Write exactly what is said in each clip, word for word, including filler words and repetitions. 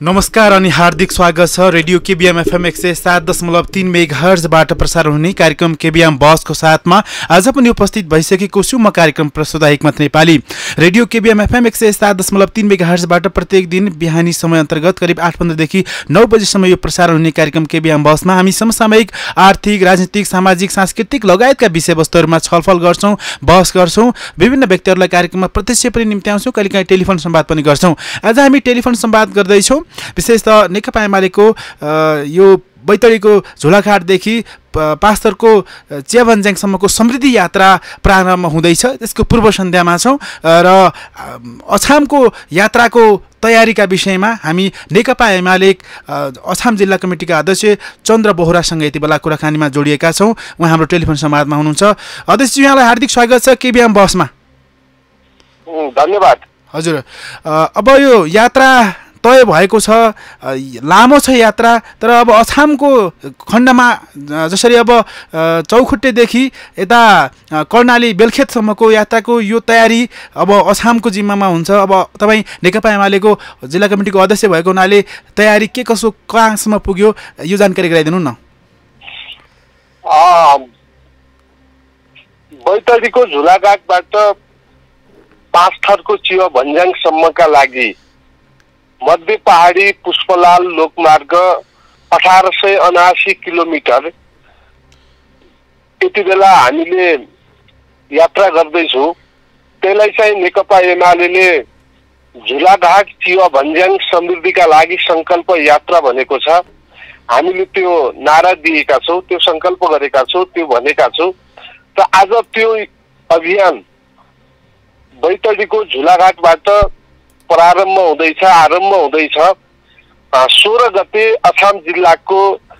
नमस्कार अनि हार्दिक स्वागत छ रेडियो केबीएम एफएम एक सय सात दशमलव तीन मेगाहर्जबाट प्रसारण हुने कार्यक्रम केबीएम बसको साथमा आज पनि उपस्थित भइसकेको छु म कार्यक्रम प्रस्तुता Hikmat Nepali. Radio KBM FM एक सय सात दशमलव तीन मेगाहर्जबाट प्रत्येक दिन बिहानी समय अन्तर्गत करिब आठ पन्ध्रदेखि नौ बजीसम्म यो प्रसारण हुने कार्यक्रम केबीएम बसमा हामी समसामयिक आर्थिक राजनीतिक सामाजिक सांस्कृतिक लगायतका विषयवस्तुहरूमा छलफल गर्छौँ, बहस गर्छौँ, विभिन्न व्यक्तिहरूलाई कार्यक्रममा प्रत्यक्ष पनि निम्त्याउँछौँ, कहिलेकाहीँ टेलिफोन संवाद पनि गर्छौँ। आज हामी टेलिफोन संवाद गर्दैछौँ विशेषतः नेकपा एमालेको यो बैतडीको झोलाघाटदेखि पास्तरको चियाबन्ज्याङसम्मको समृद्धि यात्रा प्रारम्भ हुँदैछ। त्यसको पूर्व सन्ध्यामा छौँ र अछामको यात्राको तयारीका विषयमा हामी नेकपा एमाले अछाम जिल्ला कमिटीका अध्यक्ष चन्द्र बोहरासँग यति बेला कुराकानीमा जोडिएका छौँ। उहाँ हाम्रो टेलिफोन संवादमा हुनुहुन्छ। अध्यक्षजी, यहाँलाई हार्दिक स्वागत छ केबीएम बसमा। धन्यवाद। हजुर, अब यो यात्रा तय भएको छ, लामो छ यात्रा, तर अब अछामको खण्डमा जसरी अब चौखुट्टेदेखि यता कर्णाली बेलखेतसम्मको यात्राको यो तयारी अब अछामको जिम्मामा हुन्छ। अब तपाईँ नेकपा एमालेको जिल्ला कमिटीको अध्यक्ष भएको हुनाले तयारी के कसो कहाँसम्म पुग्यो यो जानकारी गराइदिनु न। बैतडीको झुलाघाटबाट पाँचथरको चियाबन्ज्याङसम्मका लागि मध्य पहाडी पुष्पलाल लोकमार्ग अठार सय उनासी किलोमिटर यति बेला हामीले यात्रा गर्दैछौँ। त्यसलाई चाहिँ नेकपा एमाले झुलाघाट चियाबन्ज्याङ समृद्धिका लागि सङ्कल्प यात्रा भनेको छ। हामीले त्यो नारा दिएका छौँ, त्यो सङ्कल्प गरेका छौँ, त्यो भनेका छौँ। र आज त्यो अभियान बैतडीको झुलाघाटबाट प्रारम्भ हुँदैछ, आरम्भ हुँदैछ। सोह्र गते अछाम जिल्लाको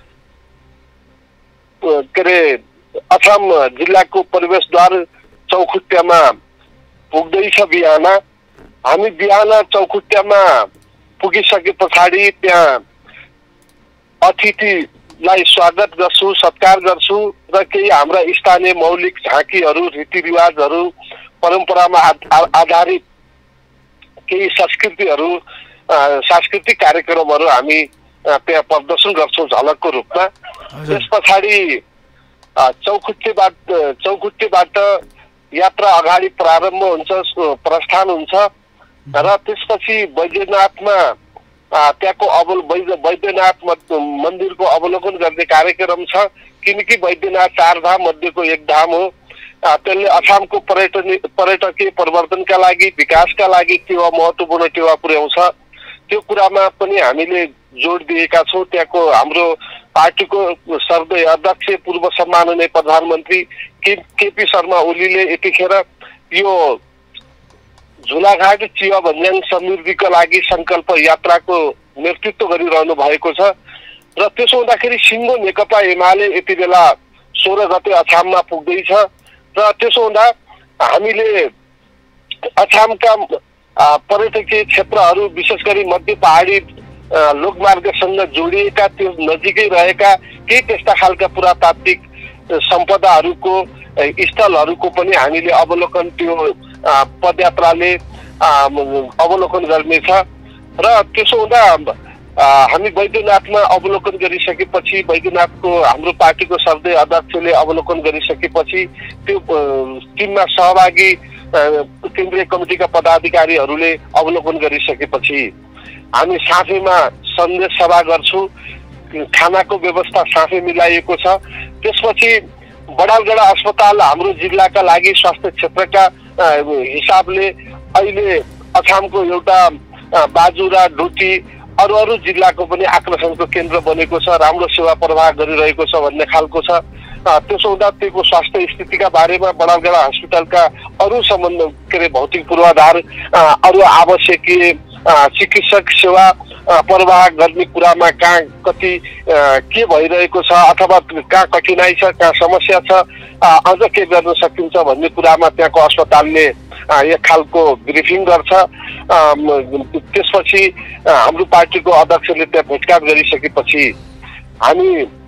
के अरे अछाम जिल्लाको प्रवेशद्वार चौखुट्टामा पुग्दैछ। बिहान हामी बिहान चौखुट्टामा पुगिसके पछाडि त्यहाँ अतिथिलाई स्वागत गर्छु, सत्कार गर्छु र केही हाम्रा स्थानीय मौलिक झाँकीहरू, रीतिरिवाजहरू, परम्परामा आधारित केही संस्कृतिहरू, सांस्कृतिक कार्यक्रमहरू हामी त्यहाँ प्रदर्शन गर्छौँ झलकको रूपमा। त्यस पछाडि चौखुट्टेबाट चौखुट्टेबाट यात्रा अगाडि प्रारम्भ हुन्छ, प्रस्थान हुन्छ र त्यसपछि बैद्यनाथमा त्यहाँको अवल बैद्यनाथ मन्दिरको अवलोकन गर्ने कार्यक्रम छ। किनकि बैद्यनाथ चार धाम मध्येको एक धाम हो। त्यसले अछामको पर्यटन पर्यटकीय परिवर्तनका लागि, विकासका लागि टेवा महत्त्वपूर्ण टेवा पुर्याउँछ। त्यो कुरामा पनि हामीले जोड दिएका छौँ। त्यहाँको हाम्रो पार्टीको सर्वोदय अध्यक्ष पूर्व सम्माननीय प्रधानमन्त्री के केपी शर्मा ओलीले यतिखेर यो झुलाघाट चियाबन्ज्याङ समृद्धिका लागि सङ्कल्प यात्राको नेतृत्व गरिरहनु भएको छ। र त्यसो हुँदाखेरि सिङ्गो नेकपा एमाले यति बेला सोह्र गते अछाममा पुग्दैछ। र त्यसो हुँदा हामीले अछामका पर्यटकीय क्षेत्रहरू, विशेष गरी मध्य पहाडी लोकमार्गसँग जोडिएका, त्यो नजिकै रहेका केही त्यस्ता खालका पुरातात्विक सम्पदाहरूको स्थलहरूको पनि हामीले अवलोकन त्यो पदयात्राले अवलोकन गर्नेछ। र त्यसो हुँदा हामी बैद्यनाथमा अवलोकन गरिसकेपछि, बैद्यनाथको हाम्रो पार्टीको सर्वोदय अध्यक्षले अवलोकन गरिसकेपछि त्यो टिममा सहभागी केन्द्रीय कमिटीका पदाधिकारीहरूले अवलोकन गरिसकेपछि हामी साँफेमा सन्देश सभा गर्छौँ। खानाको व्यवस्था साँफे मिलाइएको छ। त्यसपछि बडालगढा अस्पताल हाम्रो जिल्लाका लागि स्वास्थ्य क्षेत्रका हिसाबले अहिले अछामको एउटा बाजुरा, डोटी, अरू अरू जिल्लाको पनि आकर्षणको केन्द्र बनेको छ, राम्रो सेवा प्रवाह गरिरहेको छ भन्ने खालको छ। त्यसो हुँदा त्यो स्वास्थ्य स्थितिका बारेमा बडालगढा हस्पिटलका अरू सम्बन्ध के अरे भौतिक पूर्वाधार, अरू आवश्यकीय चिकित्सक सेवा प्रवाह गर्ने कुरामा कहाँ कति के भइरहेको छ अथवा कहाँ कठिनाइ छ, कहाँ समस्या छ, अझ के गर्न सकिन्छ भन्ने कुरामा त्यहाँको अस्पतालले एक खालको ब्रिफिङ गर्छ। त्यसपछि हाम्रो पार्टीको अध्यक्षले त्यहाँ भेटघाट गरिसकेपछि हामी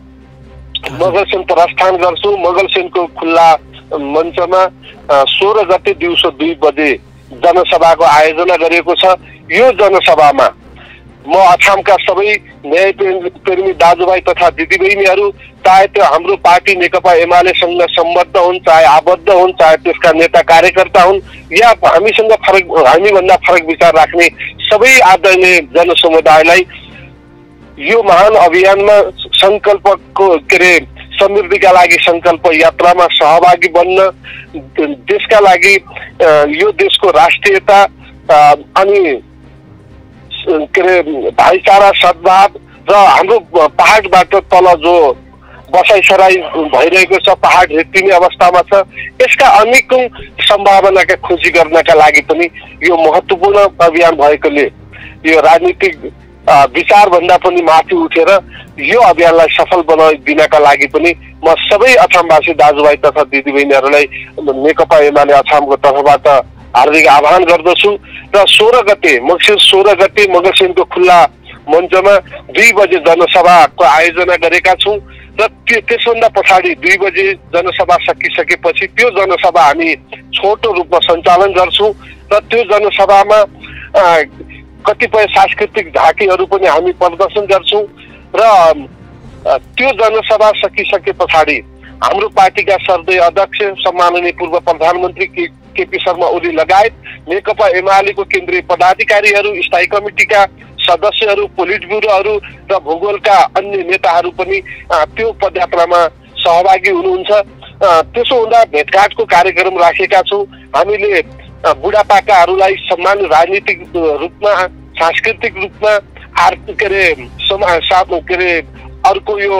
मगलसेन प्रस्थान गर्छौँ। मगलसेनको खुल्ला मञ्चमा सोह्र गते दिउँसो दुई बजे जनसभाको आयोजना गरिएको छ। यो जनसभामा म असमका सबै न्याय प्रेमी दाजुभाइ तथा दिदीबहिनीहरू चाहे त्यो हाम्रो पार्टी नेकपा एमालेसँग सम्बद्ध हुन्, चाहे आबद्ध हुन्, चाहे त्यसका नेता कार्यकर्ता हुन् या हामीसँग फरक हामीभन्दा फरक विचार राख्ने सबै आदरणीय जनसमुदायलाई यो महान अभियानमा सङ्कल्पको के अरे समृद्धिका लागि सङ्कल्प यात्रामा सहभागी बन्न, देशका लागि यो देशको राष्ट्रियता अनि के अरे भाइचारा सद्भाव र हाम्रो पहाडबाट तल जो बसाइसराई भइरहेको छ, पहाड रेतिने अवस्थामा छ, यसका अनेकौं सम्भावनाका खोजी गर्नका लागि पनि यो महत्त्वपूर्ण अभियान भएकोले यो राजनीतिक विचार भन्दा पनि माथि उठेर यो अभियानलाई सफल बनाइदिनका लागि पनि म सबै असमवासी दाजुभाइ तथा दिदीबहिनीहरूलाई नेकपा एमाले असमको तर्फबाट हार्दिक आह्वान गर्दछु र सोह्र गते मङ्सिर सोह्र गते मगरसेनको खुल्ला मञ्चमा दुई बजे जनसभाको आयोजना गरेका छौँ र त्यसभन्दा पछाडि दुई बजे जनसभा सकिसकेपछि त्यो जनसभा हामी छोटो रूपमा सञ्चालन गर्छौँ र त्यो जनसभामा कतिपय सांस्कृतिक झाँकीहरू पनि हामी प्रदर्शन गर्छौँ र त्यो जनसभा सकिसके पछाडि हाम्रो पार्टीका सर्दै अध्यक्ष सम्माननीय पूर्व प्रधानमन्त्री के केपी शर्मा ओली लगायत नेकपा एमालेको केन्द्रीय पदाधिकारीहरू, स्थायी कमिटीका सदस्यहरू, पोलिट ब्युरोहरू र भूगोलका अन्य नेताहरू पनि त्यो पदयात्रामा सहभागी हुनुहुन्छ। त्यसो हुँदा भेटघाटको कार्यक्रम राखेका छौँ। हामीले बुढापाकाहरूलाई सम्मान राजनीतिक रूपमा, सांस्कृतिक रूपमा, आर्थिक के अरे के अरे अर्को यो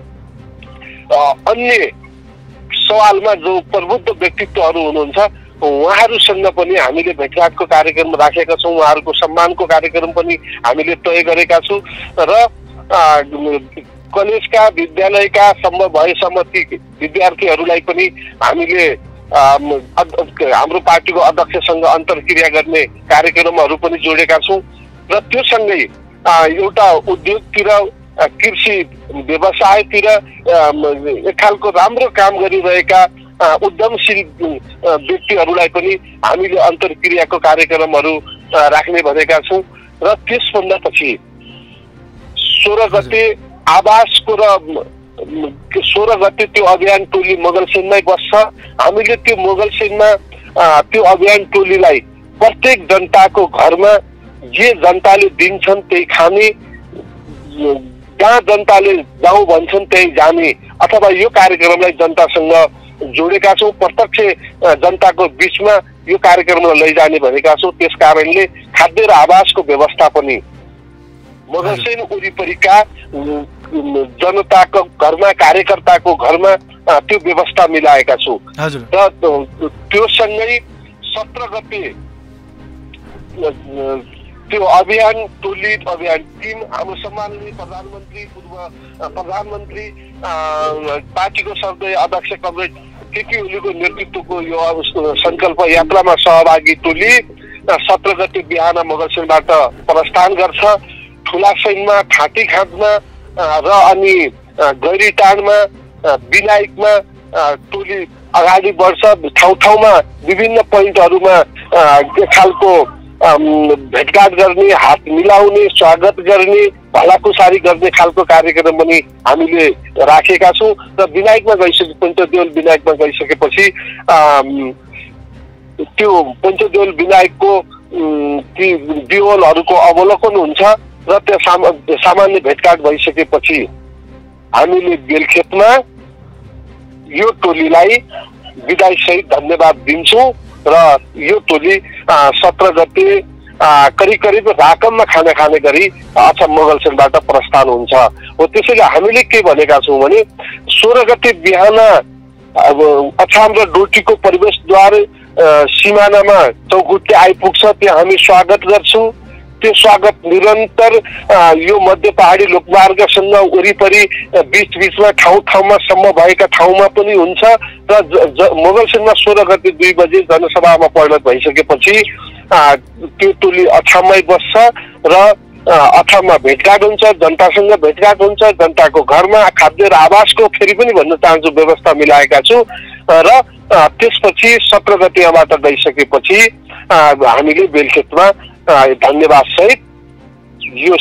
अन्य सवालमा जो प्रबुद्ध व्यक्तित्वहरू हुनुहुन्छ उहाँहरूसँग पनि हामीले भेटघाटको कार्यक्रम राखेका छौँ। उहाँहरूको सम्मानको कार्यक्रम पनि हामीले तय गरेका छौँ र कलेजका विद्यालयका सम्भव भएसम्म ती विद्यार्थीहरूलाई पनि हामीले हाम्रो पार्टीको अध्यक्षसँग अन्तर्क्रिया गर्ने कार्यक्रमहरू पनि जोडेका छौँ र त्यो सँगै एउटा उद्योगतिर, कृषि व्यवसायतिर एक खालको राम्रो काम गरिरहेका उद्यमशील व्यक्तिहरूलाई पनि हामीले अन्तर्क्रियाको कार्यक्रमहरू राख्ने भनेका छौँ र त्यसभन्दा पछि सोह्र गते आवासको र सोह्र गते त्यो अभियान टोली मोगलसेनमै बस्छ। हामीले त्यो मोगलसेनमा त्यो अभियान टोलीलाई प्रत्येक जनताको घरमा जे जनताले दिन्छन् त्यही खाने, जहाँ जनताले जाउँ भन्छन् त्यही जाने अथवा यो कार्यक्रमलाई जनतासँग जोडेका छौँ। प्रत्यक्ष जनताको बिचमा यो कार्यक्रमलाई लैजाने भनेका छौँ। त्यस कारणले खाद्य र आवासको व्यवस्था पनि मगरसेन वरिपरिका जनताको घरमा, कार्यकर्ताको घरमा त्यो व्यवस्था मिलाएका छौँ र त्यो सँगै सत्र गते त्यो अभियान टोली, अभियान टिम हाम्रो सम्माननीय प्रधानमन्त्री, पूर्व प्रधानमन्त्री, पार्टीको सर्दै अध्यक्ष कमरेड केपी ओलीको नेतृत्वको यो सङ्कल्प यात्रामा सहभागी टोली सत्र गते बिहान मगरसेनबाट प्रस्थान गर्छ। ठुला सैनमा, ठाँटी खाँदमा र अनि गैरीटारमा, बिनायकमा टोली अगाडि बढ्छ। ठाउँ ठाउँमा विभिन्न पोइन्टहरूमा एक खालको भेटघाट गर्ने, हात मिलाउने, स्वागत गर्ने, भलाकुसारी गर्ने खालको कार्यक्रम पनि हामीले राखेका छौँ र विनायकमा गइसके पञ्चदेउल विनायकमा गइसकेपछि त्यो पञ्चदेउल विनायकको ती देवलहरूको अवलोकन हुन्छ र त्यो सामान्य भेटघाट भइसकेपछि हामीले बेलखेतमा यो टोलीलाई विदाईसहित धन्यवाद दिन्छौँ र यो टोली सत्र गते करिब करिब राकममा खाना खाने गरी असम मोगलसेनबाट प्रस्थान हुन्छ। हो त्यसैले हामीले के भनेका छौँ भने सोह्र गते बिहान अब अछाम र डोटीको प्रवेशद्वार सिमानामा चौकुटे आइपुग्छ, त्यहाँ हामी स्वागत गर्छौँ। त्यो स्वागत निरन्तर यो मध्य पहाडी लोकमार्गसँग वरिपरि बिच बिचमा ठाउँ ठाउँमा सम्म भएका ठाउँमा पनि हुन्छ र मोगलसेनमा सोह्र गते दुई बजे जनसभामा परिणत भइसकेपछि त्यो टोली अछाममै बस्छ र अछाममा भेटघाट हुन्छ, जनतासँग भेटघाट हुन्छ। जनताको घरमा खाद्य र आवासको फेरि पनि भन्न चाहन्छु व्यवस्था मिलाएका छु र त्यसपछि सत्र गते यहाँबाट गइसकेपछि हामीले बेलखेतमा धन्यवाद सहित यो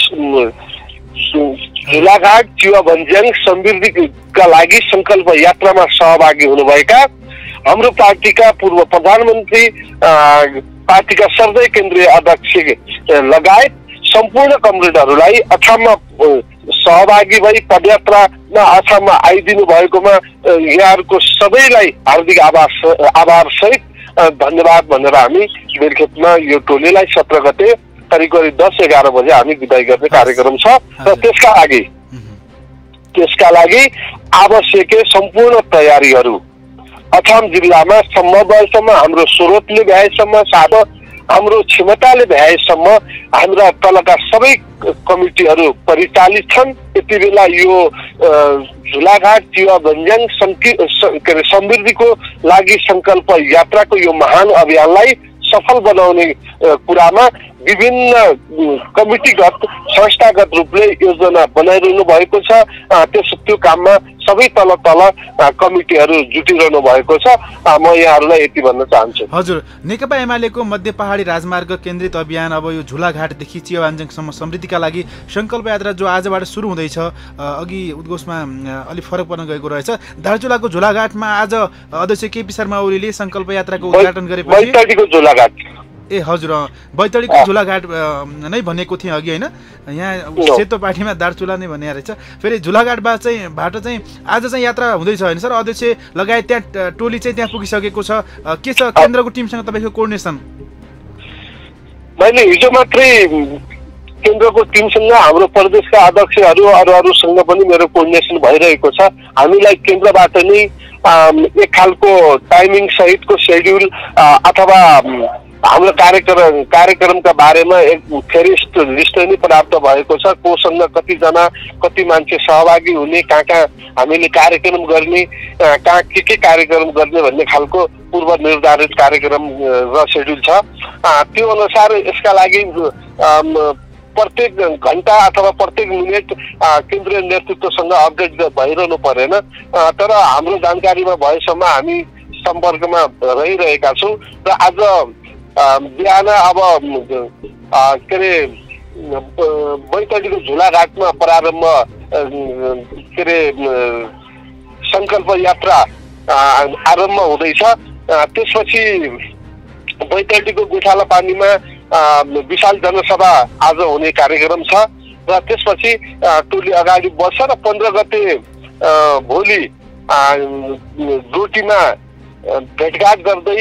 झुलाघाट चिवा भन्ज्याङ समृद्धिका लागि संकल्प यात्रामा सहभागी हुनुभएका हाम्रो पार्टीका पूर्व प्रधानमन्त्री, पार्टीका सर्वै केन्द्रीय अध्यक्ष लगायत सम्पूर्ण कमरेडहरूलाई असममा सहभागी भई पदयात्रामा असममा आइदिनु भएकोमा यहाँहरूको सबैलाई हार्दिक आभार आभार सहित धन्यवाद भनेर हामी बेलखेतमा यो टोलीलाई सत्र गते करिब करिब दस एघार बजे हामी विदाई गर्ने कार्यक्रम छ र त्यसका लागि त्यसका लागि आवश्यक सम्पूर्ण तयारीहरू असम जिल्लामा सम्भव भएसम्म हाम्रो स्रोतले भ्याएसम्म साथै हाम्रो क्षमताले भ्याएसम्म हाम्रा तलका सबै कमिटीहरू परिचालित छन्। यति बेला यो झुलाघाट चिवा भन्ज्याङ के अरे समृद्धिको लागि संकल्प यात्राको यो महान अभियानलाई सफल बनाउने कुरामा विभिन्न कमिटीगत संस्थागत रूपले योजना बनाइरहनु भएको छ। त्यस त्यो काममा सबै तल तल कमिटीहरू जुटिरहनु भएको छ। म यहाँहरूलाई यति भन्न चाहन्छु। हजुर, नेकपा एमालेको मध्य पहाडी राजमार्ग केन्द्रित अभियान अब यो झुलाघाटदेखि चिया भन्ज्याङसम्म समृद्धिका लागि संकल्प यात्रा जो आजबाट सुरु हुँदैछ, अघि उद्घोषमा अलिक फरक पर्न गएको रहेछ। दार्चुलाको झुलाघाटमा आज अध्यक्ष केपी शर्मा ओलीले संकल्प यात्राको उद्घाटन गरेपछि बैतडीको झुलाघाट ए हजुर बैतडीको झुलाघाट नै भनेको थिएँ अघि होइन, यहाँ सेतो पार्टीमा दार्चुला नै भन्ने रहेछ। फेरि झुलाघाटबाट चाहिँ बाट चाहिँ आज चाहिँ यात्रा हुँदैछ होइन सर? अध्यक्ष लगायत त्यहाँ टोली चाहिँ त्यहाँ पुगिसकेको छ। के छ केन्द्रको टिमसँग तपाईँको कोर्डिनेसन? मैले हिजो मात्रै केन्द्रको टिमसँग हाम्रो प्रदेशका अध्यक्षहरू अरू अरूसँग पनि मेरो कोर्डिनेसन भइरहेको छ। हामीलाई केन्द्रबाट नै एक खालको टाइमिङ सहितको सेड्युल अथवा हाम्रो कार्यक्रम कार्यक्रमका बारेमा एक फेरि लिस्ट नै प्राप्त भएको छ। कोसँग कतिजना कति मान्छे सहभागी हुने, कहाँ कहाँ हामीले कार्यक्रम गर्ने, कहाँ के के कार्यक्रम गर्ने भन्ने खालको पूर्व निर्धारित कार्यक्रम र सेड्युल छ। त्यो अनुसार यसका लागि प्रत्येक घन्टा अथवा प्रत्येक मिनट केन्द्रीय नेतृत्वसँग अपडेट भइरहनु परेन। तर हाम्रो जानकारीमा भएसम्म हामी सम्पर्कमा रहिरहेका छौँ र आज बिहान अब के अरे बैतडीको झुलाघाटमा प्रारम्भ के अरे संकल्प यात्रा आरम्भ हुँदैछ। त्यसपछि बैतडीको गोठाला पानीमा विशाल जनसभा आज हुने कार्यक्रम छ र त्यसपछि टोली अगाडि बढ्छ र पन्ध्र गते भोलि डोटीमा भेटघाट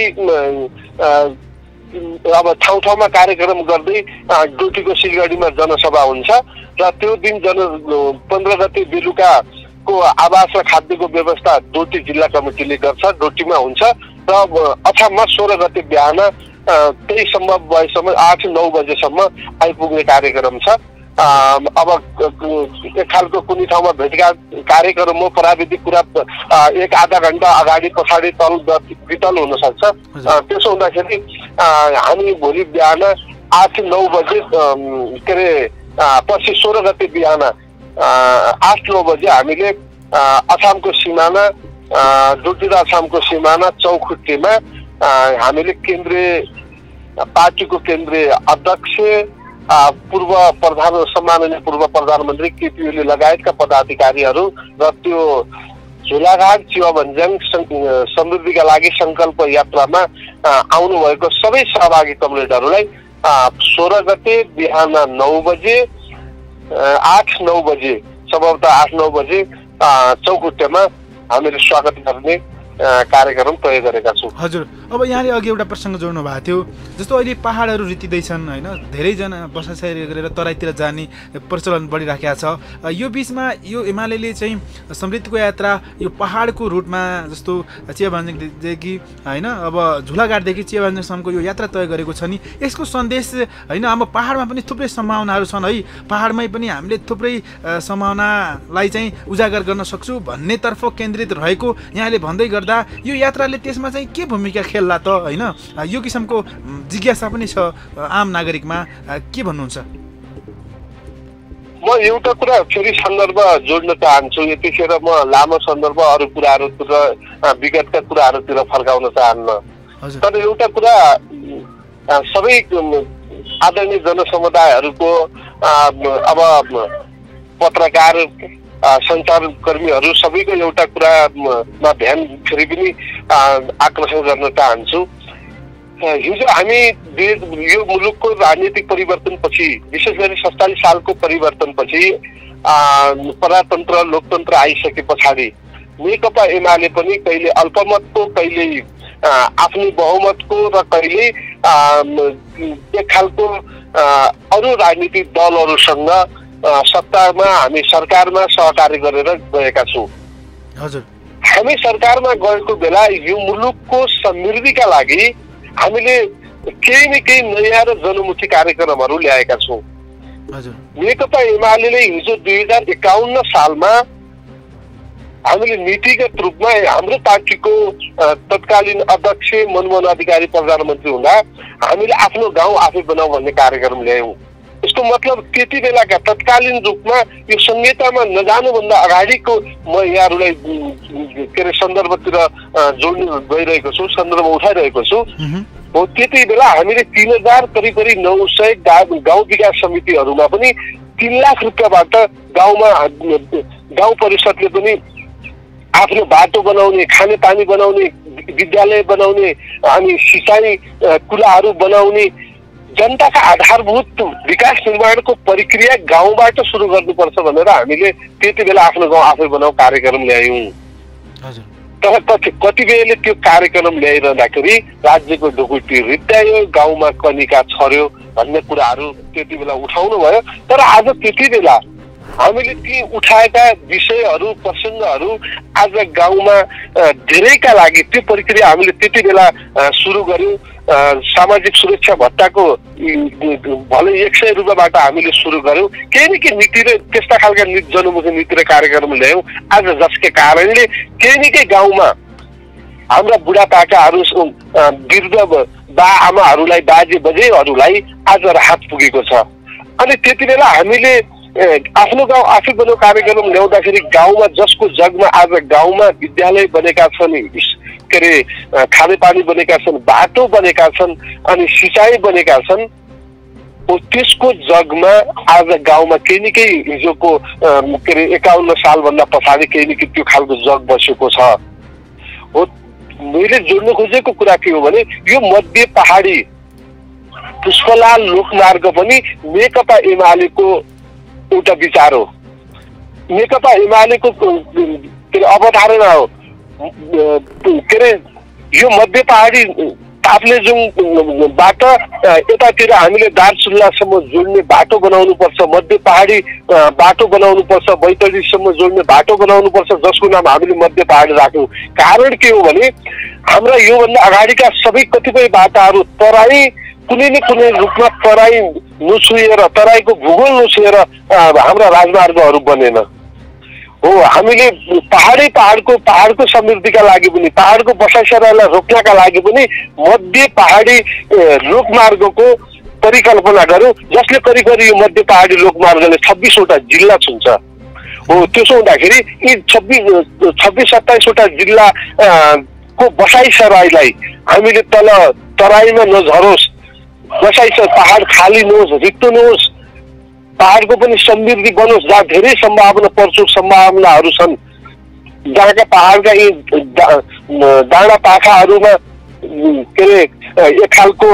गर्दै अब ठाउँ ठाउँमा कार्यक्रम गर्दै डोटीको सिलगढीमा जनसभा हुन्छ र त्यो दिन जन पन्ध्र गते बेलुकाको आवास र खाद्यको व्यवस्था डोटी जिल्ला कमिटीले गर्छ, डोटीमा हुन्छ र असममा सोह्र गते बिहान त्यही सम्भव भएसम्म आठ नौ बजेसम्म आइपुग्ने कार्यक्रम छ। अब एक खालको कुनै ठाउँमा भेटघाट कार्यक्रम हो, प्राविधिक कुरा एक आधा घन्टा अगाडि पछाडि तल वितल हुन सक्छ। त्यसो हुँदाखेरि हामी भोलि बिहान आठ नौ बजे के अरे पछि सोह्र गते बिहान आठ नौ बजे हामीले असमको सिमाना डोटी र असमको सिमाना चौखुट्टीमा हामीले केन्द्रीय पार्टीको केन्द्रीय अध्यक्ष पूर्व प्रधान सम्माननीय पूर्व प्रधानमन्त्री केपी ओली लगायतका पदाधिकारीहरू र त्यो झुलाघाट चिवा भन्ज्याङ समृद्धिका लागि संकल्प यात्रामा आउनुभएको सबै सहभागी कमरेडहरूलाई सोह्र गते बिहान नौ बजे आठ नौ बजे सम्भवतः आठ नौ बजे चौखुट्टेमा हामीले स्वागत गर्ने कार्यक्रम तय गरेका छौँ। हजुर, अब यहाँले अघि एउटा प्रसङ्ग जोड्नु भएको थियो, जस्तो अहिले पहाडहरू रित्तिँदैछन् होइन, धेरैजना बसाइसरी गरेर तराईतिर जाने प्रचलन बढिराखेको छ। यो बिचमा यो एमाले चाहिँ समृद्धिको यात्रा यो पहाडको रुटमा जस्तो चिया भन्ज्याङदेखि होइन अब झुलाघाटदेखि चिया भन्ज्याङसम्मको यो यात्रा तय गरेको छ नि, यसको सन्देश होइन अब पहाडमा पनि थुप्रै सम्भावनाहरू छन् है, पहाडमै पनि हामीले थुप्रै सम्भावनालाई चाहिँ उजागर गर्न सक्छौँ भन्नेतर्फ केन्द्रित रहेको यहाँले भन्दै गर्दा यो यात्राले त्यसमा चाहिँ के भूमिका खेल्ला त होइन, यो किसिमको जिज्ञासा पनि छ आम नागरिकमा, के भन्नुहुन्छ? म एउटा कुरा फेरि सन्दर्भ जोड्न चाहन्छु। यतिखेर म लामो सन्दर्भ अरू कुराहरूतिर विगतका कुराहरूतिर फर्काउन चाहन्न, तर एउटा कुरा सबै आदरणीय जनसमुदायहरूको अब पत्रकार सञ्चारकर्मीहरू सबैको एउटा कुरामा ध्यान फेरि पनि आकर्षण गर्न चाहन्छु। हिजो हामी यो मुलुकको राजनीतिक परिवर्तनपछि, विशेष गरी सत्तालिस सालको परिवर्तनपछि प्रजातन्त्र लोकतन्त्र आइसके पछाडि नेकपा एमाले पनि कहिले अल्पमतको, कहिले आफ्नो बहुमतको र कहिले एक खालको अरू राजनीतिक दलहरूसँग सत्तामा हामी सरकारमा सहकार्य गरेर गएका छौँ। हजुर, हामी सरकारमा गएको बेला यो मुलुकको समृद्धिका लागि हामीले केही न केही नयाँ र जनमुखी कार्यक्रमहरू ल्याएका छौँ। नेकपा एमाले हिजो दुई हजार एकाउन्न सालमा हामीले नीतिगत रूपमा हाम्रो पार्टीको तत्कालीन अध्यक्ष मनमोहन अधिकारी प्रधानमन्त्री हुँदा हामीले आफ्नो गाउँ आफै बनाऊ भन्ने कार्यक्रम ल्यायौँ। यसको मतलब त्यति बेलाका तत्कालीन रूपमा यो संहितामा नजानुभन्दा अगाडिको म यहाँहरूलाई के अरे सन्दर्भतिर जोड्न गइरहेको छु, सन्दर्भ उठाइरहेको छु। हो त्यति बेला हामीले तीन हजार करिब करिब नौ सय गाउँ विकास समितिहरूमा पनि तीन लाख रुपियाँबाट गाउँमा गाउँ परिषदले पनि आफ्नो बाटो बनाउने, खाने पानी बनाउने, विद्यालय बनाउने अनि सिँचाइ कुराहरू बनाउने, जनताका आधारभूत विकास निर्माणको प्रक्रिया गाउँबाट सुरु गर्नुपर्छ भनेर हामीले त्यति बेला आफ्नो गाउँ आफै बनाऊ कार्यक्रम ल्यायौँ। तर कति कति बेलाले त्यो कार्यक्रम ल्याइरहँदाखेरि राज्यको ढुकुटी रित्यायो, गाउँमा कनिका छर्यो भन्ने कुराहरू त्यति बेला उठाउनु भयो। तर आज त्यति बेला हामीले ती उठाएका विषयहरू प्रसङ्गहरू आज गाउँमा धेरैका लागि त्यो प्रक्रिया हामीले त्यति बेला सुरु गर्यौँ। सामाजिक सुरक्षा भत्ताको भलै एक सय रुपियाँबाट हामीले सुरु गर्यौँ। केही न केही नीति र त्यस्ता खालका नीति जनमुखी नीति र कार्यक्रम ल्यायौँ आज, जसकै कारणले केही न केही गाउँमा हाम्रा बुढापाकाहरू, वृद्ध बा आमाहरूलाई, बाजे बजेहरूलाई आज राहत पुगेको छ। अनि त्यति बेला हामीले आफ्नो गाउँ आफै बनाऊ कार्यक्रम ल्याउँदाखेरि गाउँमा जसको जगमा आज गाउँमा विद्यालय बनेका छन्, के अरे खानेपानी बनेका छन्, बाटो बनेका छन् अनि सिँचाइ बनेका छन्, त्यसको जगमा आज गाउँमा केही न केही हिजोको के अरे एकाउन्न सालभन्दा पछाडि केही न केही त्यो खालको जग बसेको छ। हो, मैले जोड्न खोजेको कुरा के हो भने यो मध्य पहाडी पुष्पलाल लोकमार्ग पनि नेकपा एमालेको एउटा विचार हो, नेकपा एमालेको के अरे अवधारणा हो। के अरे यो मध्य पहाडी ताप्लेजुङबाट यतातिर हामीले दार्चुलासम्म जोड्ने बाटो बनाउनु पर्छ, मध्य पहाडी बाटो बनाउनु पर्छ, बैतडीसम्म जोड्ने बाटो बनाउनु पर्छ, जसको नाम हामीले मध्य पहाडी राख्यौँ। कारण के हो भने हाम्रा योभन्दा अगाडिका सबै कतिपय बाटाहरू तराई कुनै न कुनै रूपमा तराई नछुएर, तराईको भूगोल नछुएर हाम्रा राजमार्गहरू बनेन। हो, हामीले पहाडी पहाडको पहाडको समृद्धिका लागि पनि, पहाडको बसाइसराईलाई रोक्नका लागि पनि मध्य पहाडी लोकमार्गको परिकल्पना गर्यौँ, जसले करिब करिब यो मध्य पहाडी लोकमार्गले छब्बिसवटा जिल्ला छुन्छ। हो, त्यसो हुँदाखेरि यी छब्बिस छब्बिस सत्ताइसवटा जिल्ला को बसाइसराईलाई हामीले तल तराईमा नझरोस्, बसाइस पहाड खाली नहोस्, रित्तो नहोस्, पहाडको पनि समृद्धि बनोस्, जहाँ धेरै सम्भावना प्रचुर सम्भावनाहरू छन्, जहाँका पहाडका यी डाँडा पाखाहरूमा के अरे एक खालको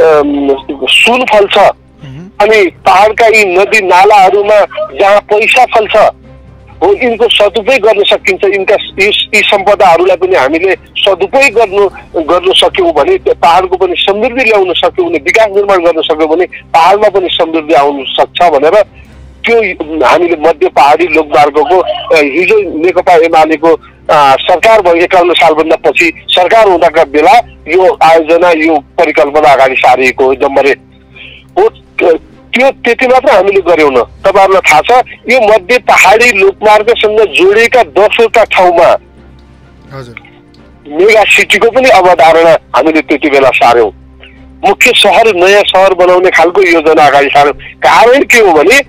सुन फल्छ अनि पहाडका यी नदी नालाहरूमा जहाँ पैसा फल्छ, हो, यिनको सदुपयोग गर्न सकिन्छ। यिनका यी सम्पदाहरूलाई पनि हामीले सदुपयोग गर्नु गर्न सक्यौँ भने, पहाडको पनि समृद्धि ल्याउन सक्यौँ भने, विकास निर्माण गर्न सक्यौँ भने पहाडमा पनि समृद्धि आउन सक्छ भनेर त्यो हामीले मध्य पहाडी लोकमार्गको हिजो नेकपा एमालेको सरकार भयो एकाउन्न सालभन्दा पछि सरकार हुँदाका बेला यो आयोजना, यो परिकल्पना अगाडि सारिएको हो। नम्बर एक हो, त्यो त्यति मात्र हामीले गर्यौँ न। तपाईँहरूलाई थाहा छ यो मध्य पहाडी लोकमार्गसँग जोडिएका दसवटा ठाउँमा मेगा सिटीको पनि अवधारणा हामीले त्यति बेला सार्यौँ। मुख्य सहर, नयाँ सहर बनाउने खालको योजना अगाडि सार्यौँ। कारण के हो भने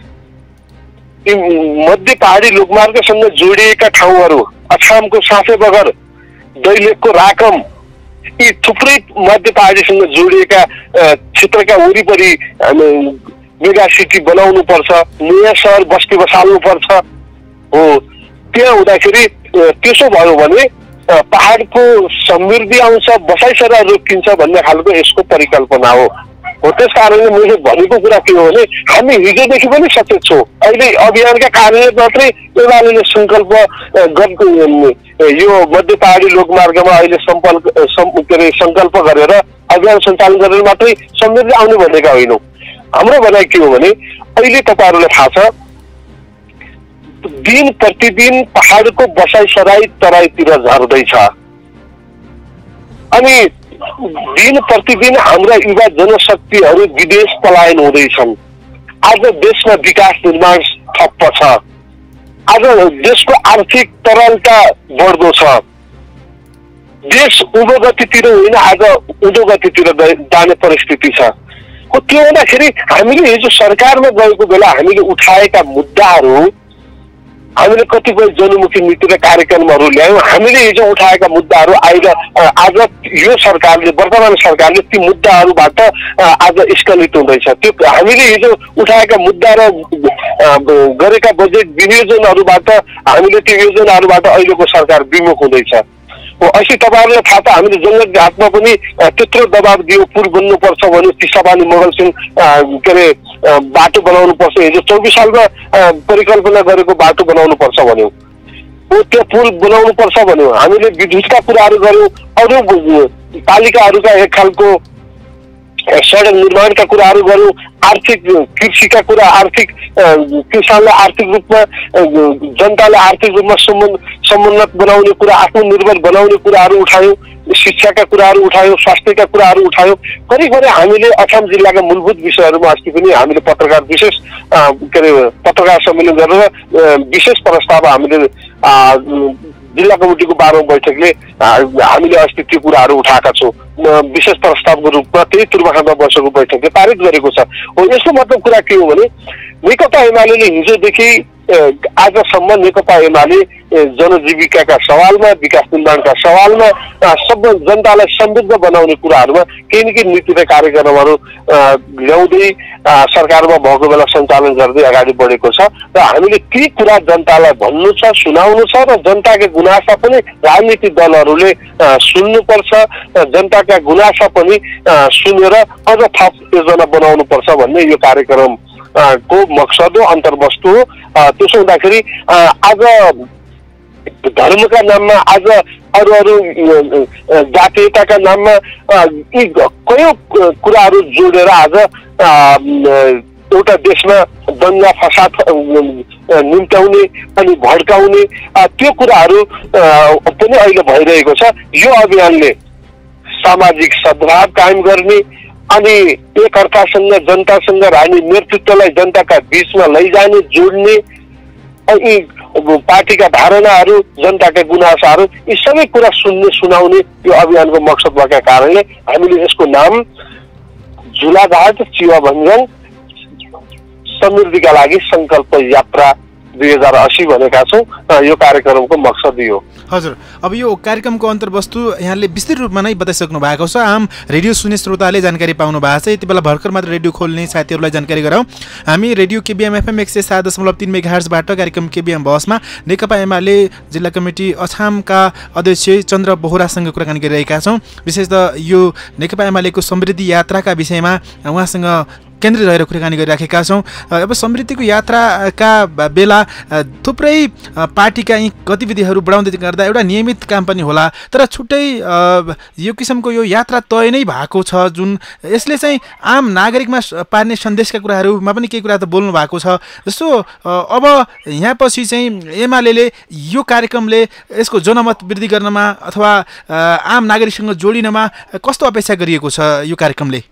मध्य पहाडी लोकमार्गसँग जोडिएका ठाउँहरू अछामको साफे बगर, दैलेखको राकम, यी थुप्रै मध्य पहाडीसँग जोडिएका क्षेत्रका वरिपरि मेगा सिटी बनाउनु पर्छ, नयाँ सहर बस्ती बसाल्नु पर्छ हो। त्यहाँ हुँदाखेरि त्यसो भयो भने पहाडको समृद्धि आउँछ, बसाइसरा रोकिन्छ भन्ने खालको यसको परिकल्पना हो हो त्यस कारणले मैले भनेको कुरा के हो भने हामी हिजोदेखि पनि सचेत छौँ। अहिले अभियानका कारणले मात्रै एमाले सङ्कल्प गर्नु यो मध्य पहाडी लोकमार्गमा अहिले सम्पर्क के अरे सङ्कल्प गरेर अभियान सञ्चालन गरेर मात्रै समृद्धि आउने भनेका होइनौँ। हाम्रो भनाइ के हो भने अहिले तपाईँहरूलाई थाहा छ दिन प्रतिदिन पहाडको बसाइसराई तराईतिर झर्दैछ अनि दिन प्रतिदिन हाम्रा युवा जनशक्तिहरू विदेश पलायन हुँदैछन्। आज देशमा विकास निर्माण ठप्प छ, आज देशको आर्थिक तरलता बढ्दो छ, देश उँभो गतितिर होइन आज उँधो गतितिर जाने परिस्थिति छ। त्यो हुँदाखेरि हामीले हिजो सरकारमा गएको बेला हामीले उठाएका मुद्दाहरू हामीले कतिपय जनमुखी नीति र कार्यक्रमहरू ल्यायौँ। हामीले हिजो उठाएका मुद्दाहरू अहिले आज यो सरकारले वर्तमान सरकारले ती मुद्दाहरूबाट आज स्खलित हुँदैछ। त्यो हामीले हिजो उठाएका मुद्दा र गरेका बजेट विनियोजनहरूबाट हामीले त्यो योजनाहरूबाट अहिलेको सरकार विमुख हुँदैछ। अस्ति तपाईँहरूलाई थाहा छ हामीले जङ्गल घाटमा पनि त्यत्रो दबाब दियो, पुल बन्नुपर्छ भन्यो, टिसाबानी मोगल सिंह के अरे बाटो बनाउनु पर्छ, हिजो चौबिस सालमा परिकल्पना गरेको बाटो बनाउनु पर्छ भन्यो, त्यो पुल बनाउनु पर्छ भन्यो। हामीले विद्युतका कुराहरू गऱ्यौँ, अरू पालिकाहरूका एक खालको सडक निर्माणका कुराहरू गऱ्यौँ, आर्थिक कृषिका कुरा, आर्थिक किसानलाई आर्थिक रूपमा जनतालाई आर्थिक रूपमा समुन्नत बनाउने कुरा, आत्मनिर्भर बनाउने कुराहरू उठायौँ, शिक्षाका कुराहरू उठायौँ, स्वास्थ्यका कुराहरू उठायौँ। करिब करिब हामीले अछाम जिल्लाका मूलभूत विषयहरूमा अस्ति पनि हामीले पत्रकार विशेष के अरे पत्रकार सम्मेलन गरेर विशेष प्रस्ताव हामीले जिल्ला कमिटीको बाह्रौँ बैठकले हामीले अस्ति त्यो कुराहरू उठाएका छौँ। विशेष प्रस्तावको रूपमा त्यही पूर्वाखण्डमा बसेको बैठकले पारित गरेको छ। हो यसको मतलब कुरा के हो भने नेकपा एमाले हिजोदेखि आजसम्म नेकपा एमाले जनजीविकाका सवालमा, विकास निर्माणका सवालमा, सब जनतालाई समृद्ध बनाउने कुराहरूमा केही न केही नीति र कार्यक्रमहरू ल्याउँदै सरकारमा भएको बेला सञ्चालन गर्दै अगाडि बढेको छ र हामीले ती कुरा जनतालाई भन्नु छ, सुनाउनु छ र जनताका गुनासा पनि राजनीति दलहरूले सुन्नुपर्छ, जनताका गुनासा पनि सुनेर अझ थप योजना बनाउनु पर्छ भन्ने यो कार्यक्रम को मकसद हो, अन्तर्वस्तु हो। त्यसो हुँदाखेरि आज धर्मका नाममा, आज अरू अरू जातीयताका नाममा यी कयौँ कुराहरू जोडेर आज एउटा देशमा दङ्गा फसाद निम्त्याउने अनि भड्काउने त्यो कुराहरू पनि अहिले भइरहेको छ। यो अभियानले सामाजिक सद्भाव कायम गर्ने अनि एकअर्कासँग जनतासँग राजनीतिक नेतृत्वलाई जनताका बिचमा लैजाने, जोड्ने, अनि पार्टीका धारणाहरू, जनताका गुनासाहरू यी सबै कुरा सुन्ने, सुनाउने यो अभियानको मकसद भएका कारणले हामीले यसको नाम झुलाघाट चिवा भन्ज्याङ समृद्धिका लागि सङ्कल्प यात्रा दुई हजार अस्सी भनेका छौँ। यो कार्यक्रमको मकसद यो। हजुर, अब यो कार्यक्रमको अन्तर्वस्तु यहाँले विस्तृत रूपमा नै बताइसक्नु भएको छ। आम रेडियो सुन्ने श्रोताले जानकारी पाउनु भएको छ। यति बेला भर्खर मात्र रेडियो खोल्ने साथीहरूलाई जानकारी गराउँ, हामी रेडियो केबिएम एफएम एक सय सात दशमलव तीन मेगाहर्जबाट कार्यक्रम केबिएम बसमा नेकपा एमाले जिल्ला कमिटी अछामका अध्यक्ष चन्द्र बोहरासँग कुराकानी गरिरहेका छौँ। विशेषतः यो नेकपा एमालेको समृद्धि यात्राका विषयमा उहाँसँग केन्द्रित रहेर कुराकानी गरिराखेका छौँ। अब समृद्धिको यात्राका बेला थुप्रै पार्टीका यी गतिविधिहरू बढाउँदै गर्दा एउटा नियमित काम पनि होला, तर छुट्टै यो किसिमको यो यात्रा तय नै भएको छ जुन यसले चाहिँ आम नागरिकमा पार्ने सन्देशका कुराहरूमा पनि केही कुरा त बोल्नु भएको छ। जस्तो अब यहाँ पछि चाहिँ एमाले यो कार्यक्रमले यसको जनमत वृद्धि गर्नमा अथवा आम नागरिकसँग जोडिनमा कस्तो अपेक्षा गरिएको छ यो कार्यक्रमले?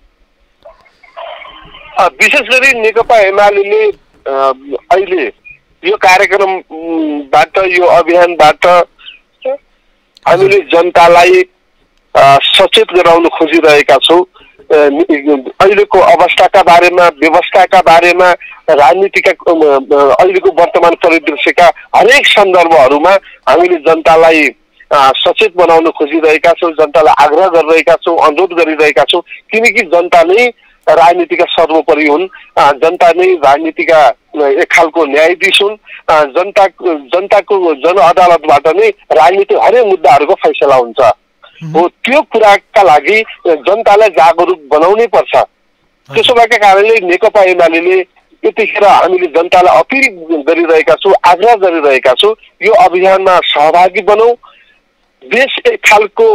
विशेष गरी नेकपा एमाले अहिले यो कार्यक्रमबाट, यो अभियानबाट हामीले जनतालाई सचेत गराउन खोजिरहेका छौँ। अहिलेको अवस्थाका बारेमा, व्यवस्थाका बारेमा, राजनीतिका अहिलेको वर्तमान परिदृश्यका हरेक सन्दर्भहरूमा हामीले जनतालाई सचेत बनाउन खोजिरहेका छौँ, जनतालाई आग्रह गरिरहेका छौँ, अनुरोध गरिरहेका छौँ, किनकि जनता नै राजनीतिका सर्वोपरि हुन्, जनता नै राजनीतिका एक खालको न्यायाधीश हुन्, जनता जनताको जन अदालतबाट नै राजनीतिक हरेक मुद्दाहरूको फैसला हुन्छ। हो त्यो कुराका लागि जनतालाई जागरुक बनाउनै पर्छ। त्यसो भएका कारणले नेकपा एमाले यतिखेर हामीले जनतालाई अपिल गरिरहेका छौँ, आग्रह गरिरहेका छौँ, यो अभियानमा सहभागी बनौँ। देश एक खालको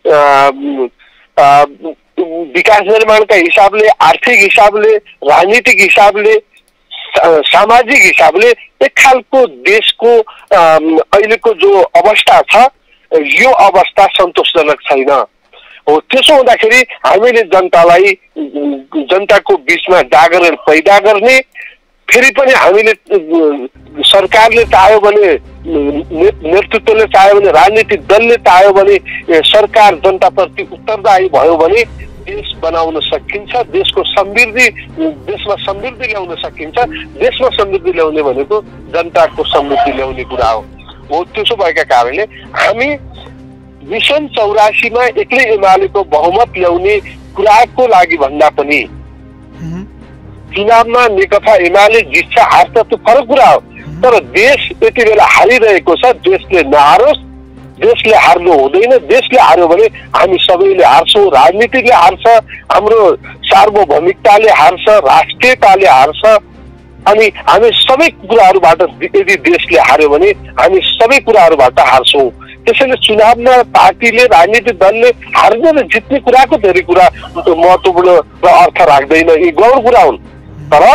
विकास निर्माणका हिसाबले, आर्थिक हिसाबले, राजनीतिक हिसाबले, सामाजिक हिसाबले एक खालको देशको अहिलेको जो अवस्था छ यो अवस्था सन्तोषजनक छैन। हो त्यसो हुँदाखेरि हामीले जनतालाई जनताको बिचमा जागरण पैदा गर्ने, फेरि पनि हामीले सरकारले चाह्यो भने, नेतृत्वले चाह्यो भने, राजनीतिक दलले चाह्यो भने सरकार जनताप्रति उत्तरदायी भयो भने देश बनाउन सकिन्छ। देशको समृद्धि देशमा समृद्धि ल्याउन सकिन्छ। देशमा समृद्धि ल्याउने भनेको जनताको समृद्धि ल्याउने कुरा हो। हो त्यसो भएका कारणले हामी मिसन चौरासीमा एक्लै एमालेको बहुमत ल्याउने कुराको लागि भन्दा पनि चुनावमा नेकपा एमाले जित्छ हार्छ त्यो फरक कुरा हो। तर देश यति बेला हारिरहेको छ, देशले नहारोस्, देशले हार्नु हुँदैन। देशले हार्यो भने हामी सबैले हार्छौँ, राजनीतिले हार्छ, हाम्रो सार्वभौमिकताले हार्छ, राष्ट्रियताले हार्छ। अनि हामी सबै कुराहरूबाट यदि देशले हार्यो भने हामी सबै कुराहरूबाट हार्छौँ। त्यसैले चुनावमा पार्टीले, राजनीतिक दलले हार्ने र जित्ने कुराको धेरै कुरा महत्त्वपूर्ण र अर्थ राख्दैन, यी गौर कुरा हुन्। तर